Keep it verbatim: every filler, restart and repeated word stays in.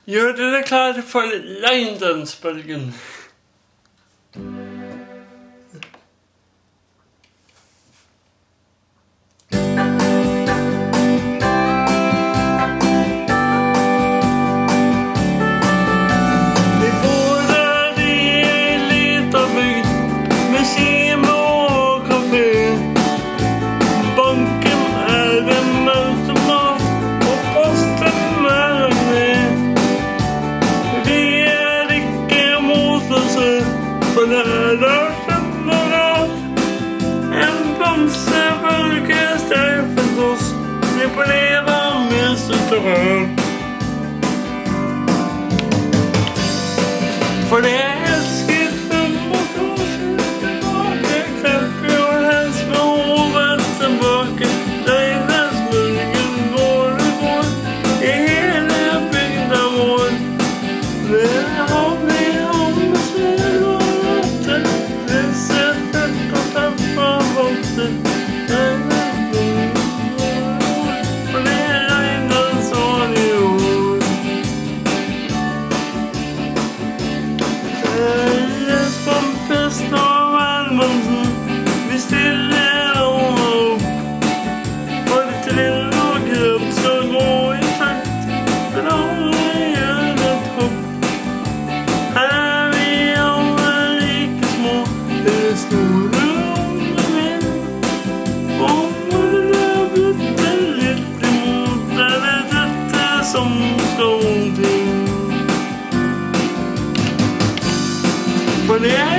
Gjør dere klare for Lindensbølgen. For det er løsende rart. En bamsebølge streifet oss. Vi får leve med støtterørt. For det er skritten mot oss tilbake. Klapper og hens med hovedet tilbake. Lindensbølgen går og går i hele bygda vår. Det har vi ombesøkt. For det regner sånn i år. Felles Pampesen og Valmannsen, vi stiller alle opp. For trill og grønt skal gå i takt, for alle gjør et hopp. Her er vi alle like små, det er store. Som skal til. For det er